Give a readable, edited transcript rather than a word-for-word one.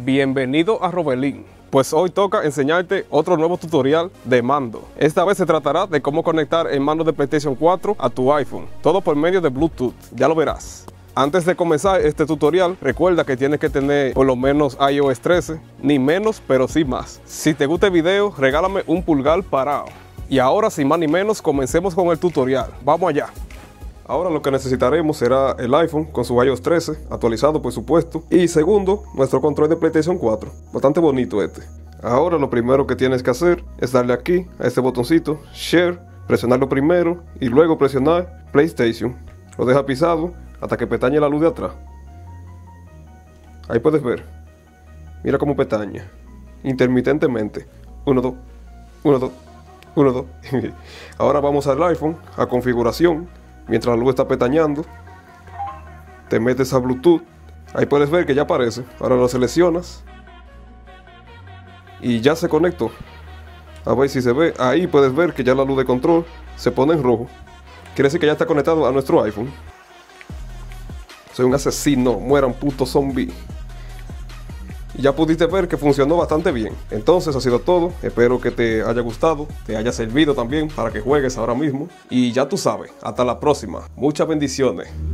Bienvenido a Robelín. Pues hoy toca enseñarte otro nuevo tutorial de mando. Esta vez se tratará de cómo conectar el mando de PlayStation 4 a tu iPhone, todo por medio de Bluetooth, ya lo verás. Antes de comenzar este tutorial, recuerda que tienes que tener por lo menos iOS 13, ni menos pero sí más. Si te gusta el video, regálame un pulgar parado. Y ahora sin más ni menos, comencemos con el tutorial. Vamos allá. Ahora lo que necesitaremos será el iPhone con su iOS 13, actualizado por supuesto. Y segundo, nuestro control de PlayStation 4, bastante bonito este. Ahora lo primero que tienes que hacer es darle aquí a este botoncito, Share, presionarlo primero y luego presionar PlayStation. Lo deja pisado hasta que pestañe la luz de atrás. Ahí puedes ver. Mira cómo pestaña. Intermitentemente. 1, 2, 1, 2, 1, 2. Ahora vamos al iPhone, a configuración. Mientras la luz está pestañando, te metes a Bluetooth. Ahí puedes ver que ya aparece. Ahora lo seleccionas y ya se conectó. A ver si se ve. Ahí puedes ver que ya la luz de control se pone en rojo. Quiere decir que ya está conectado a nuestro iPhone. Soy un asesino, mueran puto zombie. Y ya pudiste ver que funcionó bastante bien. Entonces ha sido todo, espero que te haya gustado, te haya servido también para que juegues ahora mismo. Y ya tú sabes, hasta la próxima, muchas bendiciones.